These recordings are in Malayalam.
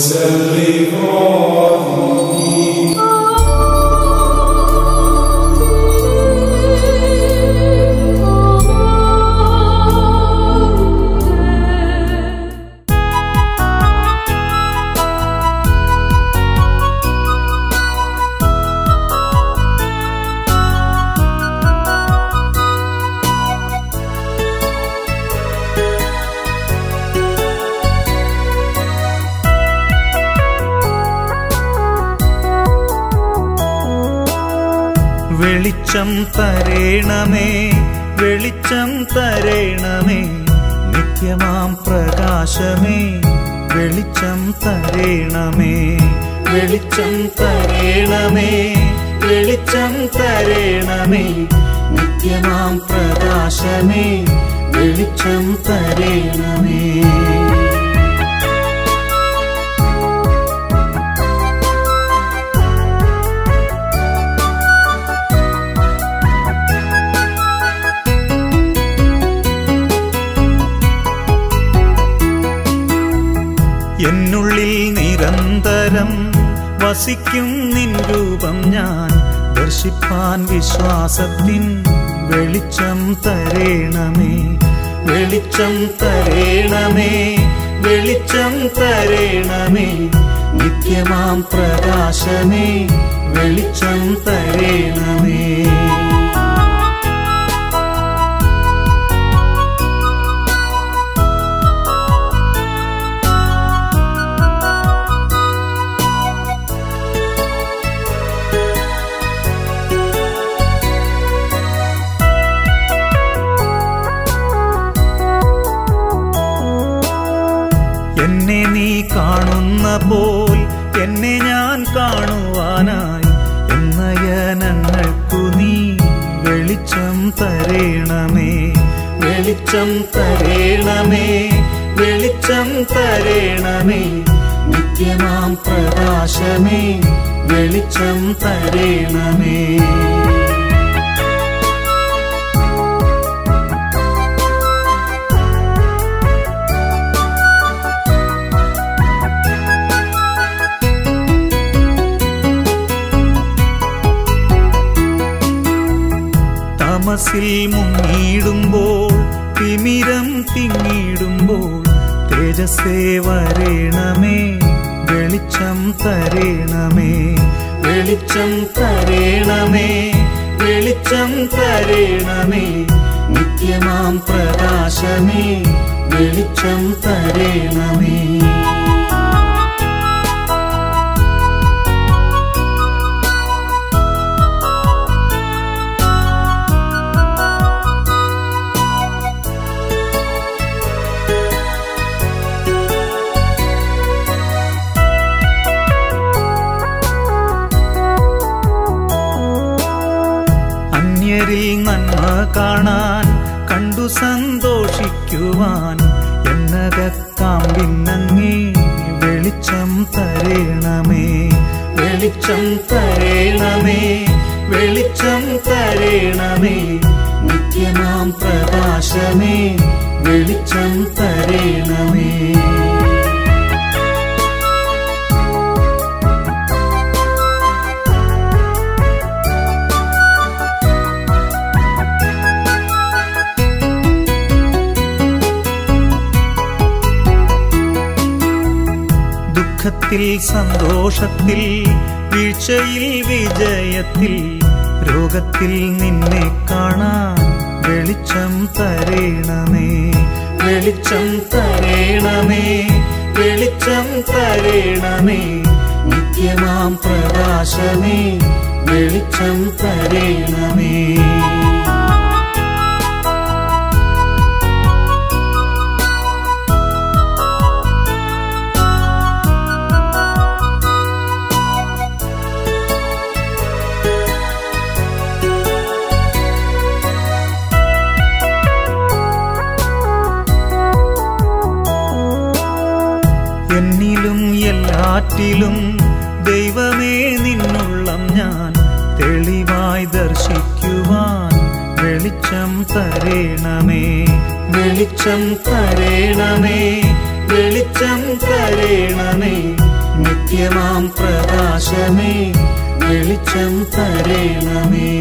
വെളിച്ചം തരേണമേ വെളിച്ചം തരേണമേ നിത്യമാം പ്രകാശമേ വെളിച്ചം തരേണമേ വെളിച്ചം തരേണമേ വെളിച്ചം തരേണമേ നിത്യമാം പ്രകാശമേ വെളിച്ചം തരേണമേ എന്നുള്ളിൽ നിരന്തരം വസിക്കും നിൻ രൂപം ഞാൻ ദർശിപ്പാൻ വിശ്വാസത്തിൻ വെളിച്ചം തരേണമേ വെളിച്ചം തരേണമേ വെളിച്ചം തരേണമേ നിത്യമാം പ്രകാശമേ വെളിച്ചം തരേണമേ എന്നെ നീ കാണുന്ന പോൽ എന്നെ ഞാൻ കാണുവാനായി എന്നയനങ്ങൾക്കു നീ വെളിച്ചം തരേണമേ വെളിച്ചം തരേണമേ വെളിച്ചം തരേണമേ നിത്യമാം പ്രകാശമേ വെളിച്ചം തരേണമേ തമസിൽ മുങ്ങിടുമ്പോൾ തിമിരം തിങ്ങിടുമ്പോൾ തേജസ്സേ വരേണമേ വെളിച്ചം തരേണമേ വെളിച്ചം തരേണമേ വെളിച്ചം തരേണമേ നിത്യമാം പ്രകാശമേ വെളിച്ചം തരേണമേ അന്യരിൽ നന്മ കാണാൻ കണ്ടു സന്തോഷിക്കുവാൻ എന്നകക്കാമ്പിന്നങ്ങേ വെളിച്ചം തരേണമേ വെളിച്ചം തരേണമേ വെളിച്ചം തരേണമേ നിത്യമാം പ്രകാശമേ വെളിച്ചം തരേണമേ ദുഃഖത്തിൽ സന്തോഷത്തിൽ വീഴ്ചയിൽ വിജയത്തിൽ രോഗത്തിൽ നിന്നെ കാണാൻ വെളിച്ചം തരേണമേ വെളിച്ചം തരേണമേ വെളിച്ചം തരേണമേ നിത്യമാം പ്രകാശമേ വെളിച്ചം തരേണമേ എന്നിലും എല്ലാറ്റിലും ദൈവമേ നിന്നുള്ളം ഞാൻ തെളിവായി ദർശിക്കുവാൻ വെളിച്ചം തരേണമേ വെളിച്ചം തരേണമേ വെളിച്ചം തരേണമേ നിത്യമാം പ്രകാശമേ വെളിച്ചം തരേണമേ.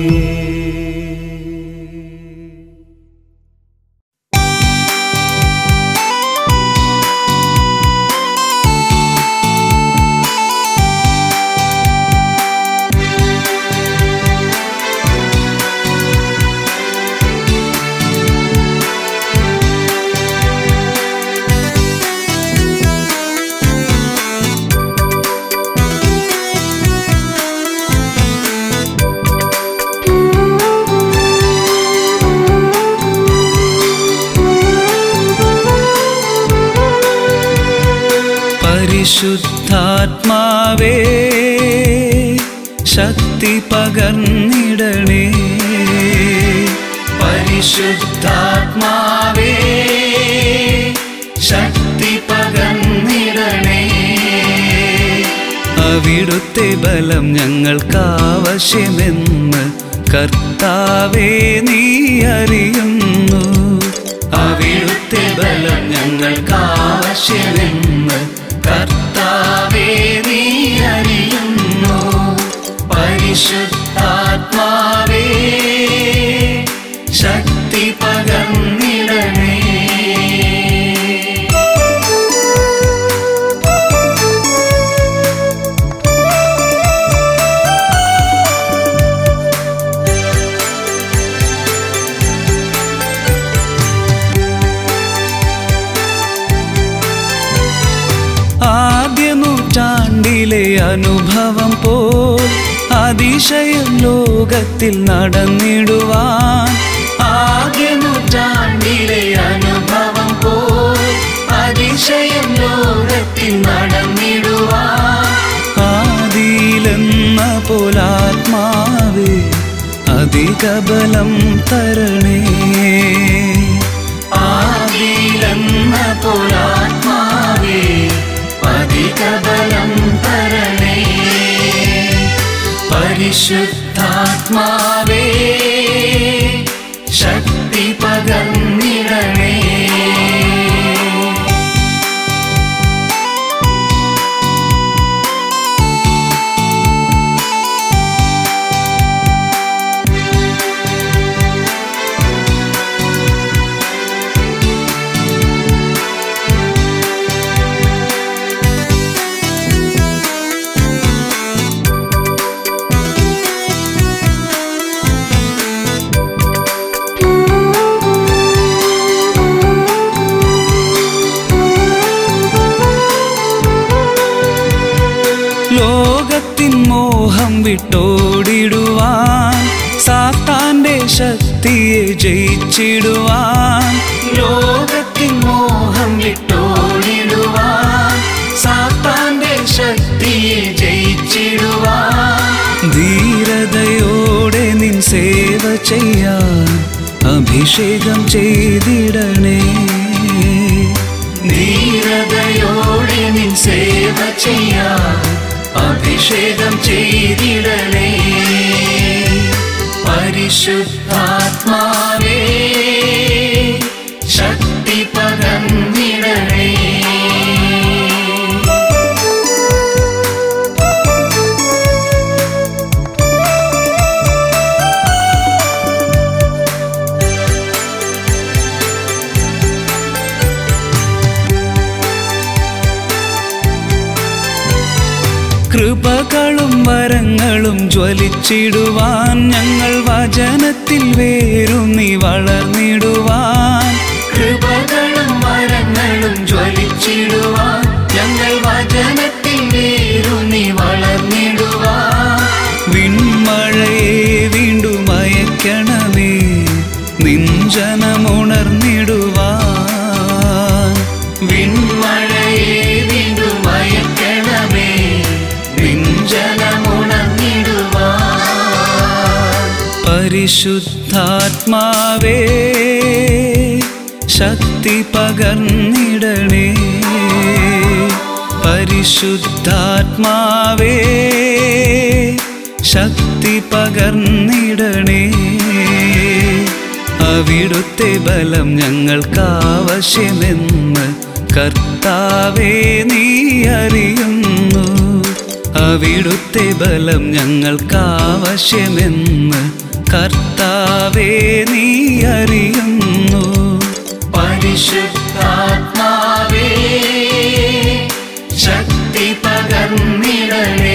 പരിശുദ്ധാത്മാവേ ശക്തി പകർന്നിടണേ. പരിശുദ്ധാത്മാവേ ശക്തി പകർന്നിടണേ. അവിടുത്തെ ബലം ഞങ്ങൾക്കാവശ്യമെന്ന് കർത്താവേ നീ അറിയുന്നു. അവിടുത്തെ ബലം ഞങ്ങൾക്കാവശ്യമെന്ന് കർത്താവേ നീ അറിയുന്നു. പരിശുദ്ധാത്മാവേ ശക്തി പകർന്നിടണേ. നൂറ്റാണ്ടിലെ അനുഭവം പോൽ അതിശയം ലോകത്തിൽ നടന്നിടുവാൻ. ആദ്യ നൂറ്റാണ്ടിലെ അനുഭവം പോൽ അതിശയം ലോകത്തിൽ നടന്നിടുവാൻ. ആദിയിലെന്ന പോലാത്മാവേ അധിക ബലം തരണേ. ആദിയിലെന്ന പോലാത്മാവേ അധിക ബലം തരണേ. പരിശുദ്ധാത്മാവേ ശക്തി പകർന്നിടണേ. ലോകത്തിൻ മോഹം വിട്ടോടിടുവാൻ, സാത്താന്റെ ശക്തിയെ ജയിച്ചിടുവാൻ. ലോകത്തിൻ മോഹം വിട്ടോടിടുവാൻ, സാത്താന്റെ ശക്തിയെ ജയിച്ചിടുവാൻ. ധീരതയോടെ നിൻ സേവ ചെയ്യാൻ അഭിഷേകം ചെയ്തിടണേ. ധീരതയോടെ നിൻ സേവ ചെയ്യാൻ അഭിഷേകം ചെയ്തിടണേ. പരിശുദ്ധാത്മാവേ ശക്തി പകർന്നിടണേ. കൃപകളും വരങ്ങളും ജ്വലിച്ചിടുവാൻ, ഞങ്ങൾ വചനത്തിൽ വേരൂന്നി വളർന്നിടുവാൻ. കൃപകളും വരങ്ങളും ജ്വലിച്ചിടുവാൻ, ഞങ്ങൾ വചനത്തിൽ വേരൂന്നി വളർന്നിടുവാൻ. വിൺമഴയെ വീണ്ടും അയക്കണമേ, നിഞ്ചനമുണർന്നിടുവാൻ. വിൺമഴയെ വീണ്ടും അയക്കണമേ, നിഞ്ചനമുണർന്നിടുവാൻ. പരിശുദ്ധാത്മാവേ ശക്തി പകർന്നിടണേ. പരിശുദ്ധാത്മാവേ ശക്തി പകർന്നിടണേ. അവിടുത്തെ ബലം ഞങ്ങൾക്കാവശ്യമെന്ന് കർത്താവേ നീ അറിയുന്നു. അവിടുത്തെ ബലം ഞങ്ങൾക്കാവശ്യമെന്ന് കർത്താവേ നീ അറിയുന്നു. പരിശുദ്ധാത്മാവേ ശക്തി പകർന്നിടണേ.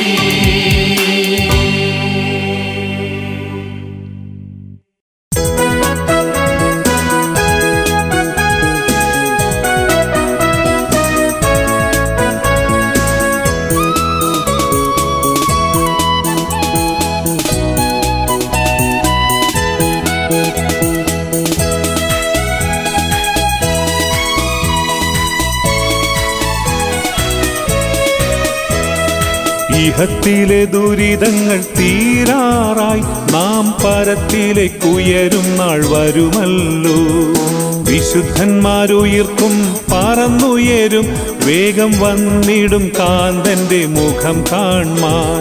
ഇഹത്തിലെ ദുരിതങ്ങൾ തീരാറായി നാം പരത്തിലേക്കുയരും നാൾ വരുമല്ലോ. വിശുദ്ധന്മാരുയർക്കും പറന്നുയരും വേഗം വന്നിടും കാന്തന്റെ മുഖം കാൺമാൻ.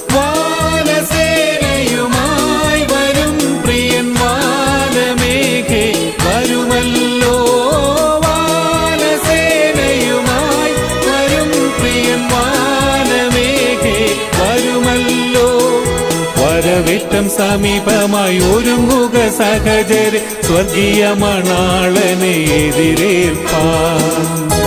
വാനസേനയുമായി വരും പ്രിയൻ വാനമേഘേ വരുമല്ലോ. വാനസേനയുമായി വരും പ്രിയൻ വാനമേഘേ വരുമല്ലോ. വരവേറ്റം സമീപമായി ഒരുങ്ങുക സഹചരെ സ്വർഗീയ മണാളനെ എതിരേൽപ്പാൻ.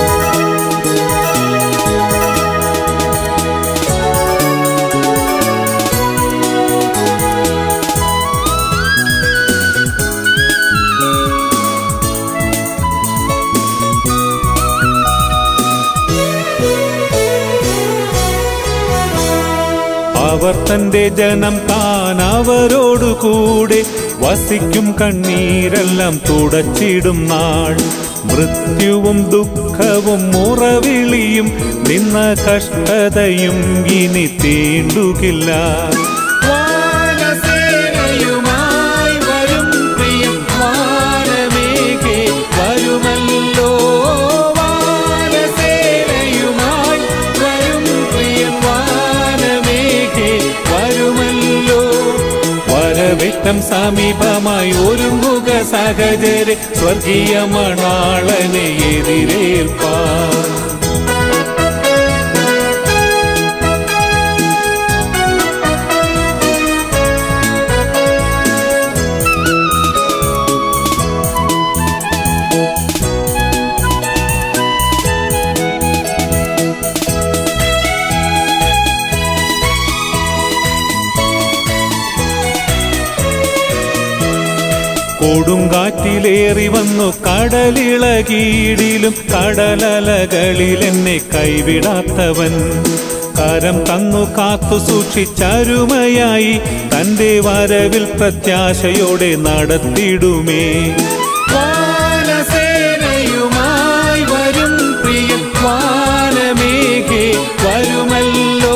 അവർ തന്റെ ജനം താൻ അവരോടുകൂടെ വസിക്കും കണ്ണീരെല്ലാം തുടച്ചിടും നാൾ. മൃത്യുവും ദുഃഖവും മുറവിളിയും നിന്ന കഷ്ടതയും ഇനി തീണ്ടുകില്ല. വാനസേനയുമായി വരും പ്രിയൻ വാനമേഘേ വരുമല്ലോ. വാനസേനയുമായി വരും പ്രിയൻ വാനമേഘേ വരുമല്ലോ. വരവേറ്റം സമീപമായി ഒരുങ്ങുക സഹചരെ സ്വർഗീയ മണാളനെ എതിരേൽപ്പാൻ. കൊടുങ്കാറ്റിലേറി വന്നു കടലിളകീടിലും കടലലകളിൽ എന്നെ കൈവിടാത്തവൻ. കരം തന്നു കാത്തു സൂക്ഷിച്ചരുമയായി തന്റെ വരവിൽ പ്രത്യാശയോടെ നടത്തിടുമേ. വാനസേനയുമായി വരും പ്രിയൻ വാനമേഘേ വരുമല്ലോ.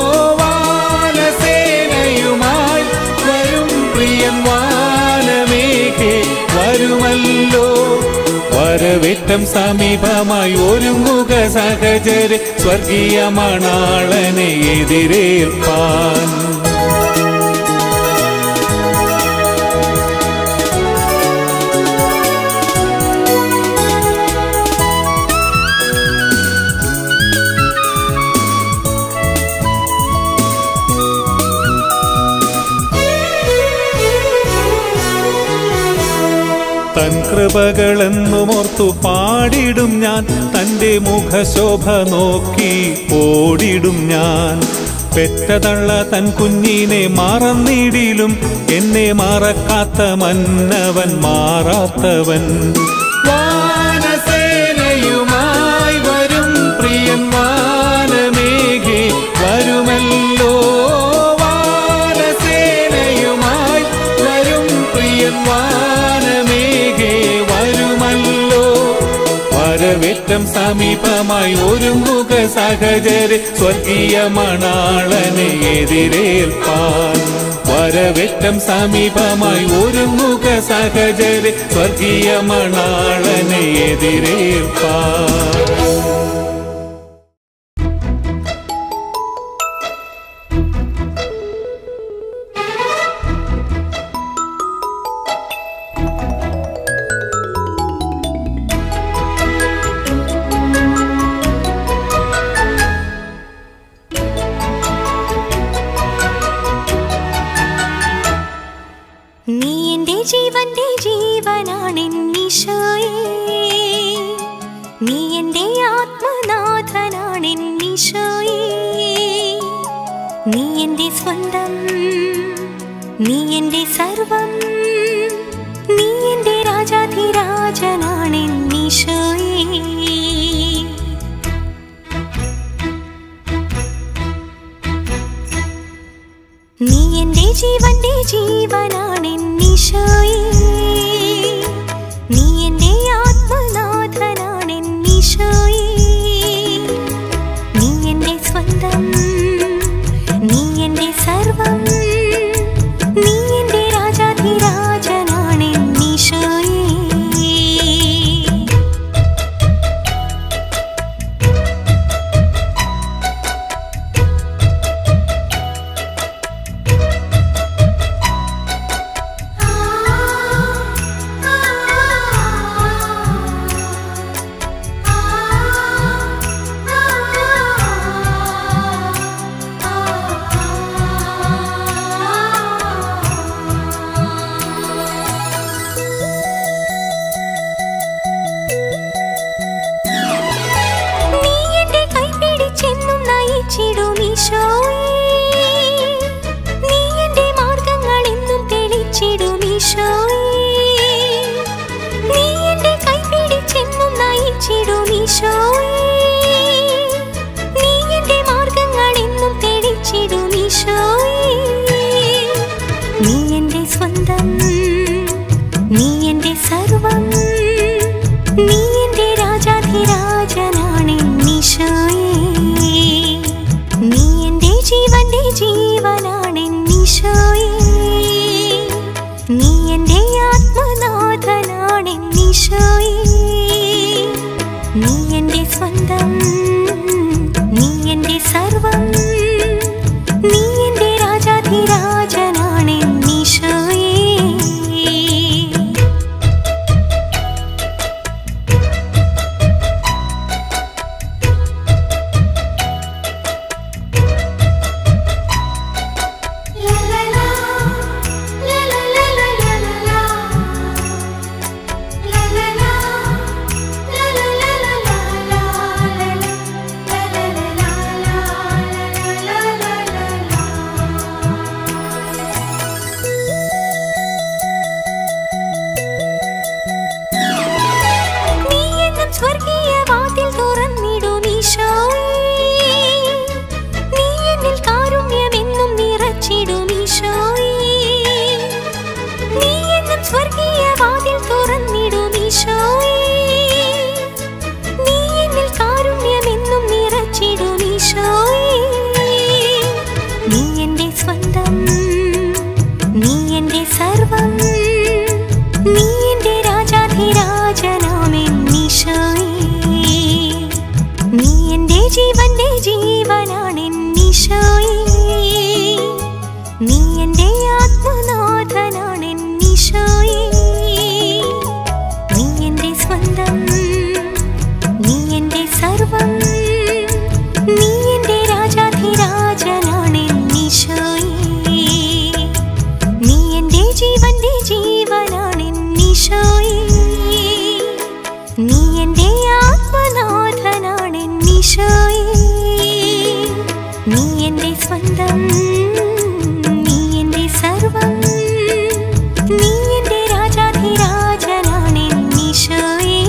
വാനസേനയുമായി വരും പ്രിയൻ വാനമേഘേ വരുമല്ലോ. വരവേറ്റം സമീപമായി ഒരുങ്ങുക സഹചരെ സ്വർഗീയ മണാളനെ എതിരേൽപ്പാൻ. തൻ കൃപകളെന്നുമോർത്തു പാടിടും ഞാൻ. തന്റെ മുഖശോഭ നോക്കി ഓടിടും ഞാൻ. പെറ്റതള്ള തൻ കുഞ്ഞിനെ മറന്നിടിലും എന്നെ മറക്കാത്ത മന്നവൻ മാറാത്തവൻ. വാനസേനയുമായി വരും പ്രിയൻ വാനമേഘേ വരുമല്ലോ. വാനസേനയുമായി വരും പ്രിയൻ വാനമേഘേ വരുമല്ലോ. വരവേറ്റം സമീപമായി ഒരുങ്ങുക സഹചരെ സ്വർഗീയ മണാളനെ എതിരേൽപ്പാൻ. വരവേറ്റം സമീപമായി ഒരുങ്ങുക സഹചരെ സ്വർഗീയ മണാളനെ എതിരേൽപ്പാൻ. നീ എൻ്റെ സ്വന്തം, നീ എൻ്റെ സർവം, നീ എൻ്റെ രാജാധിരാജനാണെന്നീശോയേ. നീ എൻ്റെ ജീവന്റെ ജീവനാണെന്നീശോയേ. നീ എൻ്റെ ആത്മനാഥനാണെന്നീശോയേ. നീ എൻ്റെ സ്വന്തം, നീ എൻ്റെ സർവം, നീ എൻ്റെ രാജാധിരാജനാണെന്നീശോയേ. നീ എൻ്റെ മാർഗങ്ങളെന്നും തെളിച്ചിടുമീശോയേ. നീ എൻ്റെ കൈപിടിച്ചെന്നും നയിച്ചിടുമീശോയേ. നീ എൻ്റെ മാർഗങ്ങളെന്നും തെളിച്ചിടുമീശോയേ. നീ എൻ്റെ സ്വന്തം, നീ എൻ്റെ സർവം, നീ എൻ്റെ രാജാധിരാജനാണെന്നീശോയേ. നീ എൻ്റെ ജീവന്റെ ജീവനാണെന്നീശോയേ. നീ എൻ്റെ ആത്മനാഥനാണെന്നീശോയേ. നീ എൻ്റെ സ്വന്തം, നീ എൻ്റെ സർവം, നീ എൻ്റെ രാജാധിരാജനാണെന്നീശോയേ. സ്വർഗീയ വാതിൽ തുറന്നിടുമീശോയേ. നീ എന്നിൽ കാരുണ്യമെന്നും നിറച്ചിടുമീശോയേ. നീ എന്നും സ്വർഗീയ വാതിൽ തുറന്നിടുമീശോയേ. നീ എന്നിൽ കാരുണ്യമെന്നും നിറച്ചിടുമീശോയേ. നീ എൻ്റെ സ്വന്തം, നീ എൻ്റെ സർവം, നീ എൻ്റെ രാജാധിരാജനാമെന്നീശോയേ. നീ എൻ്റെ ജീവന്റെ ജീവനാണെന്നീശോയേ. നീ എൻ്റെ ആത്മനാഥനാണെന്നീശോയേ. നീ എൻ്റെ സ്വന്തം, നീ എൻ്റെ സർവം, നീ എൻ്റെ രാജാധിരാജനാണെന്നീശോയേ. നീ എൻ്റെ ജീവന്റെ ജീവനാണെന്നീശോയേ. നീ എൻ്റെ ആത്മനാഥനാണെന്നീശോയേ. നീ എൻ്റെ സ്വന്തം, നീ എൻ്റെ സർവം, നീ എൻ്റെ രാജാധിരാജനാണെന്നീശോയേ.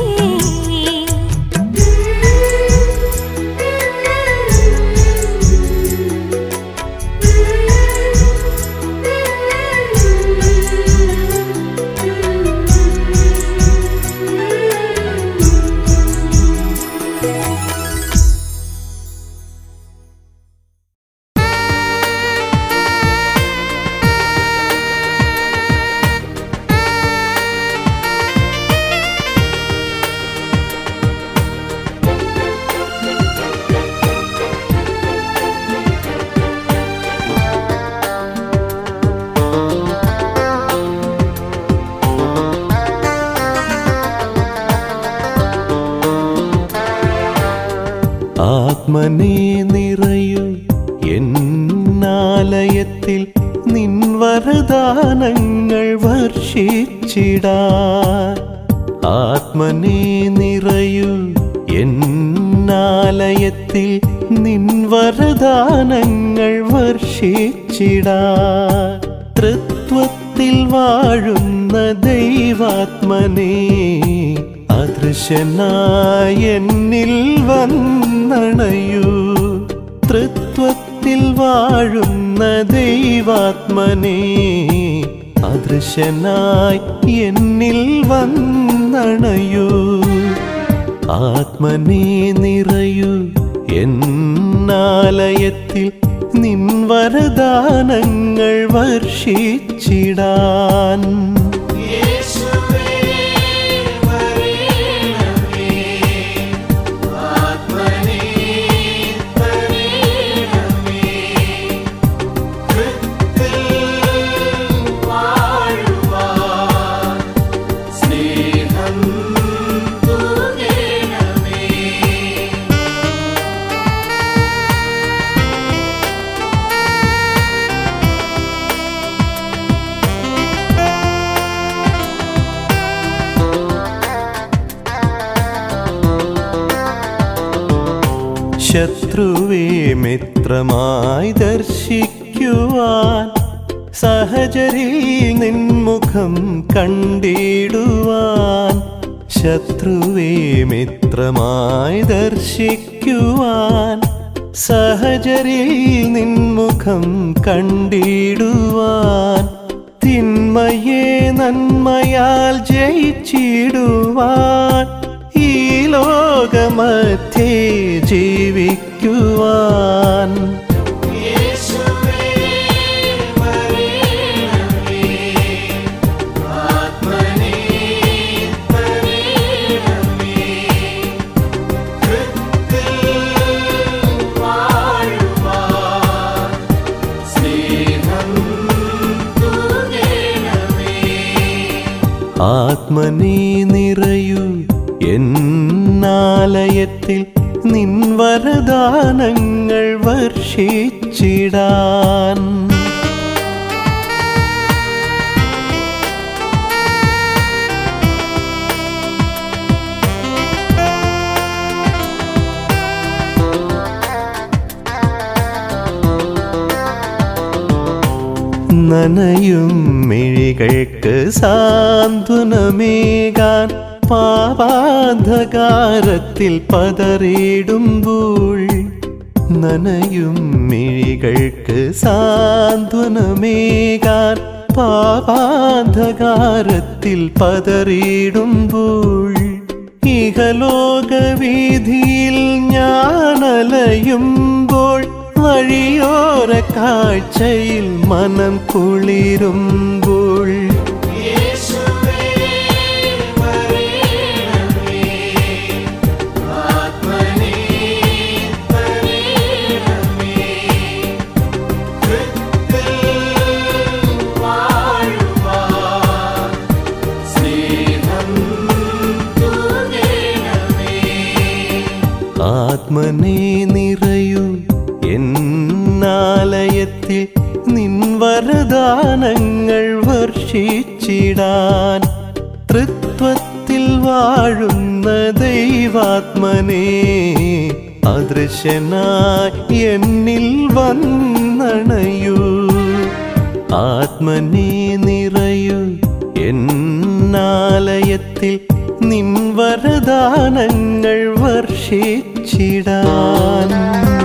ആത്മനേ നിറയൂ എന്നാലയത്തിൽ നിൻ വരദാനങ്ങൾ വർഷിച്ചിടാൻ. ആത്മനേ നിറയൂ എന്നാലയത്തിൽ നിൻ വരദാനങ്ങൾ വർഷിച്ചിടാൻ. വർഷിച്ചിടാൻ. തൃത്വത്തിൽ വാഴുന്ന ദൈവാത്മനേ അദൃശ്യനായ എന്നിൽ വന്നണയൂ. തൃത്വത്തിൽ വാഴുന്ന ദൈവാത്മനേ അദൃശ്യനായി എന്നിൽ വന്നണയൂ. ആത്മനേ നിറയൂ എന്നാലയത്തിൽ നിൻ വരദാനങ്ങൾ വർഷിച്ചിടാൻ. ശത്രുവേ മിത്രമായി ദർശിക്കുവാൻ, സഹചരിൽ നിൻമുഖം കണ്ടിടുവാൻ. ശത്രുവേ മിത്രമായി ദർശിക്കുവാൻ, സഹചരിൽ നിൻമുഖം കണ്ടിടുവാൻ. തിന്മയെ നന്മയാൽ ജയിച്ചിടുവാൻ, ഈ ലോകമധ്യേ ജീവിക്കുവാൻ. ആത്മനേ നിറയൂ എന്നാലയത്തിൽ നിൻ വരദാനങ്ങൾ വർഷിച്ചിടാൻ. നനയും മിഴികൾക്ക് സാന്ത്വനമേകാൻ, പാപാന്ധകാരത്തിൽ പതറിയിടുമ്പോൾ. നനയും മിഴികൾക്ക് സാന്ത്വനമേകാൻ, പാപാന്ധകാരത്തിൽ പതറിയിടുമ്പോൾ. ഇഹലോകവീഥിയിൽ ഞാനലയുമ്പോൾ, വഴിയോര കാഴ്ചയിൽ മനം കുളിരുമ്പോൾ. ആത്മനേ നിറയൂ എന്നാലയത്തിൽ നിൻ വരദാനങ്ങൾ വർഷിച്ചിടാൻ. തൃത്വത്തിൽ വാഴുന്ന ദൈവാത്മനേ അദൃശ്യനായി എന്നിൽ വന്നണയൂ. ആത്മനേ നിറയൂ എന്നാലയത്തിൽ നിൻ വരദാനങ്ങൾ വർഷിച്ചിടാൻ.